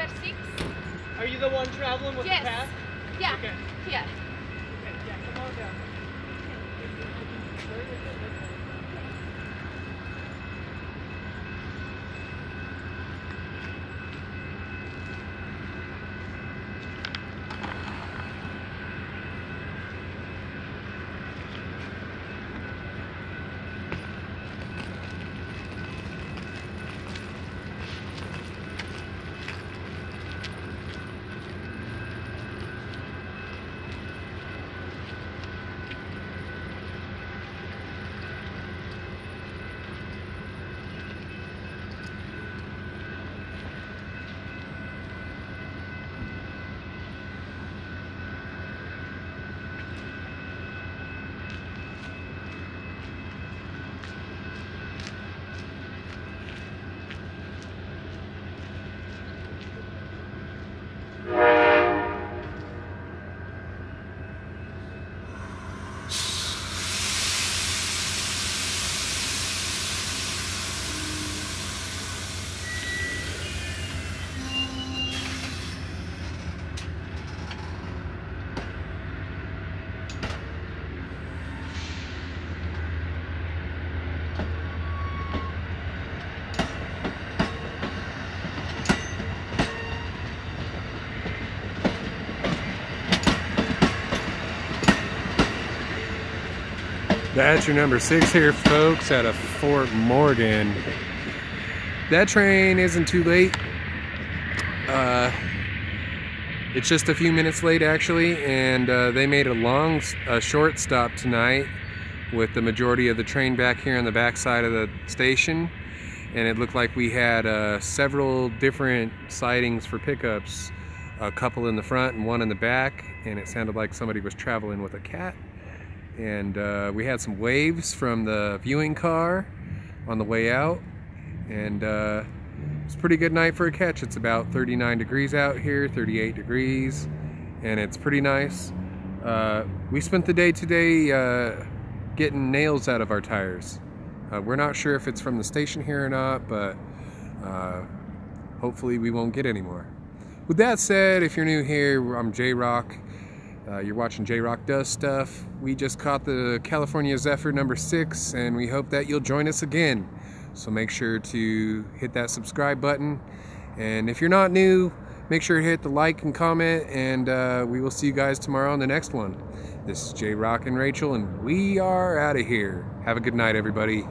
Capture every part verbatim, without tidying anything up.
number six. Are you the one traveling with yes. the path? Yeah. Okay. Here. Okay, yeah, come on down. That's your number six here, folks, out of Fort Morgan. That train isn't too late. Uh, it's just a few minutes late, actually, and uh, they made a long, a short stop tonight with the majority of the train back here on the back side of the station. And it looked like we had uh, several different sightings for pickups, a couple in the front and one in the back, and it sounded like somebody was traveling with a cat. And uh, we had some waves from the viewing car on the way out, and uh, it's a pretty good night for a catch. It's about thirty-nine degrees out here, thirty-eight degrees, and it's pretty nice. Uh, we spent the day today uh, getting nails out of our tires. Uh, we're not sure if it's from the station here or not, but uh, hopefully we won't get any more. With that said, if you're new here, I'm J-Rock. Uh, you're watching J-Rock Does Stuff. We just caught the California Zephyr number six, and we hope that you'll join us again. So make sure to hit that subscribe button. And if you're not new, make sure to hit the like and comment, and uh, we will see you guys tomorrow on the next one. This is J-Rock and Rachel, and we are out of here. Have a good night, everybody.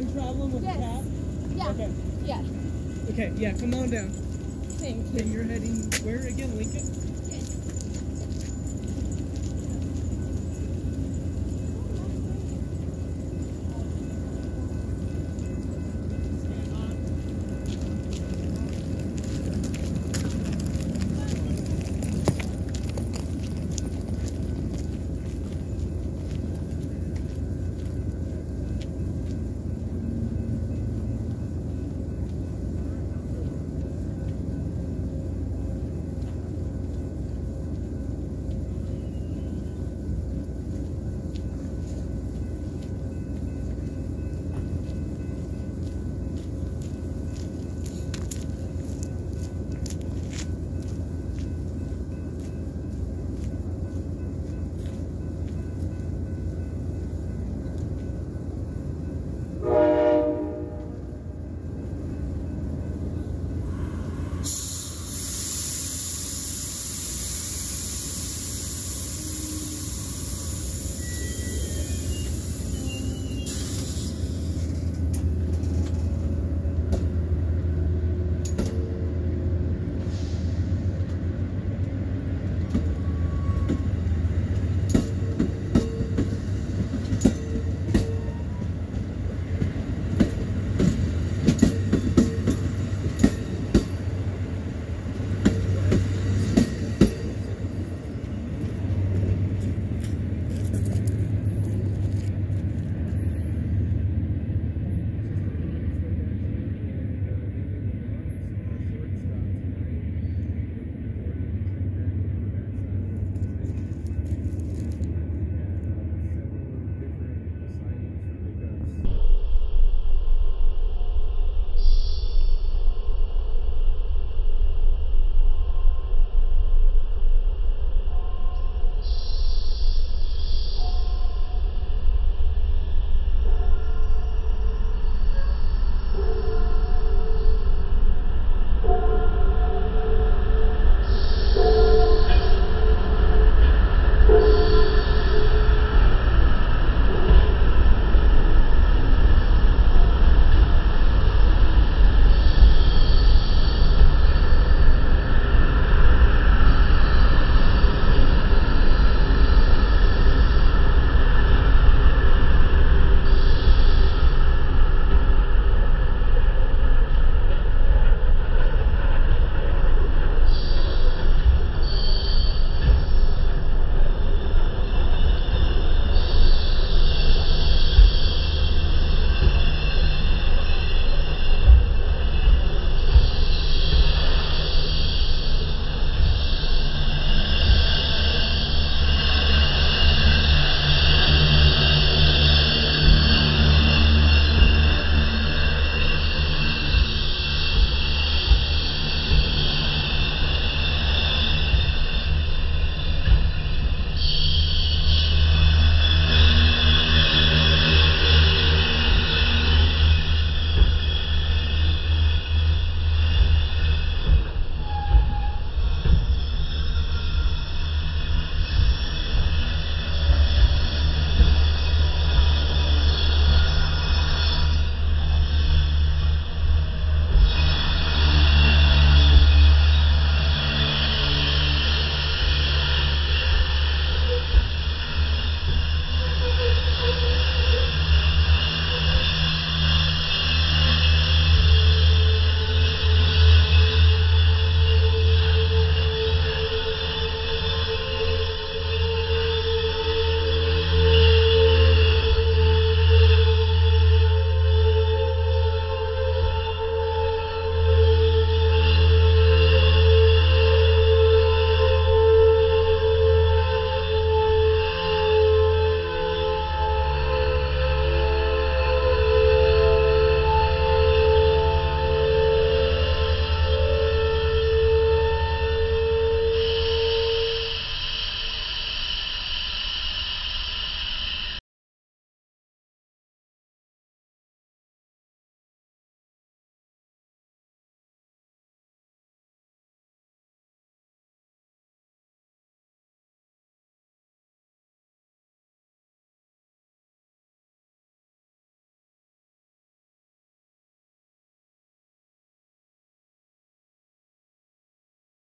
one traveling with Yes. the cat? Yeah. Okay. Yeah. Okay, yeah, come on down. Thank you. And you're heading where again, Lincoln?